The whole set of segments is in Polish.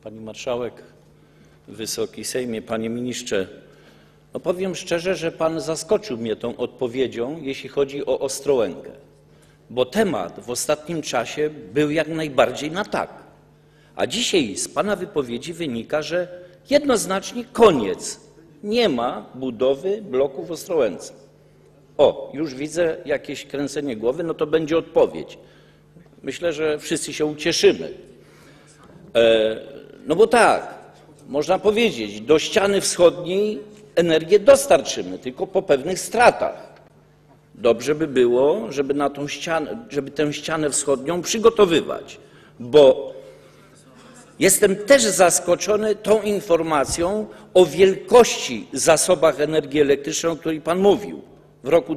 Pani Marszałek, Wysoki Sejmie, Panie Ministrze, no powiem szczerze, że Pan zaskoczył mnie tą odpowiedzią, jeśli chodzi o Ostrołękę, bo temat w ostatnim czasie był jak najbardziej na tak. A dzisiaj z Pana wypowiedzi wynika, że jednoznacznie koniec. Nie ma budowy bloku w Ostrołęce. O, już widzę jakieś kręcenie głowy, no to będzie odpowiedź. Myślę, że wszyscy się ucieszymy. No bo tak, można powiedzieć, do ściany wschodniej energię dostarczymy, tylko po pewnych stratach. Dobrze by było, żeby na tą ścianę, żeby tę ścianę wschodnią przygotowywać, bo jestem też zaskoczony tą informacją o wielkości zasobach energii elektrycznej, o której Pan mówił. W roku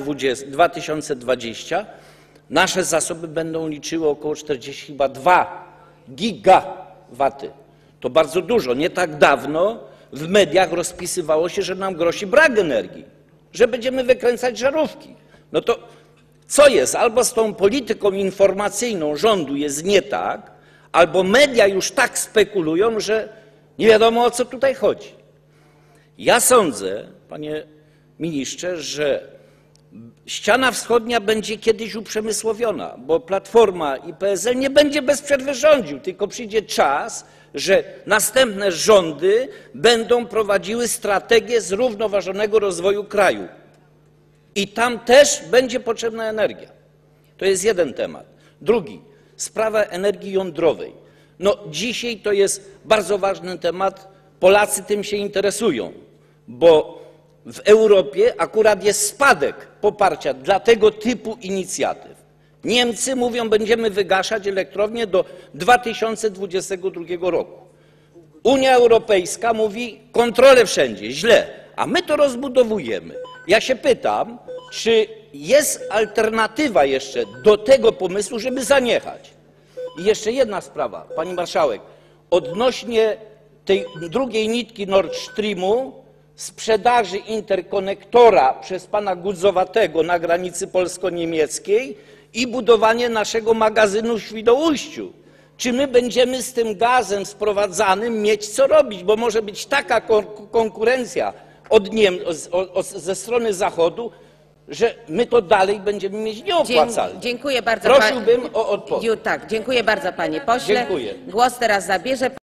2020 nasze zasoby będą liczyły około 42 gigawaty. To bardzo dużo. Nie tak dawno w mediach rozpisywało się, że nam grozi brak energii, że będziemy wykręcać żarówki. No to co jest? Albo z tą polityką informacyjną rządu jest nie tak, albo media już tak spekulują, że nie wiadomo, o co tutaj chodzi. Ja sądzę, panie ministrze, że ściana wschodnia będzie kiedyś uprzemysłowiona, bo Platforma i PSL nie będzie bez przerwy rządził, tylko przyjdzie czas, że następne rządy będą prowadziły strategię zrównoważonego rozwoju kraju. I tam też będzie potrzebna energia. To jest jeden temat. Drugi, sprawa energii jądrowej. No dzisiaj to jest bardzo ważny temat. Polacy tym się interesują, bo w Europie akurat jest spadek poparcia dla tego typu inicjatyw. Niemcy mówią, będziemy wygaszać elektrownie do 2022 roku. Unia Europejska mówi, kontrole wszędzie, źle, a my to rozbudowujemy. Ja się pytam, czy jest alternatywa jeszcze do tego pomysłu, żeby zaniechać? I jeszcze jedna sprawa, pani marszałek, odnośnie tej drugiej nitki Nord Streamu, sprzedaży interkonektora przez pana Gudzowatego na granicy polsko-niemieckiej i budowanie naszego magazynu w Świnoujściu. Czy my będziemy z tym gazem sprowadzanym mieć co robić, bo może być taka konkurencja ze strony Zachodu, że my to dalej będziemy mieć nieopłacalne. Dziękuję bardzo. Prosiłbym o odpowiedź. Tak, dziękuję bardzo, panie pośle. Dziękuję. Głos teraz zabierze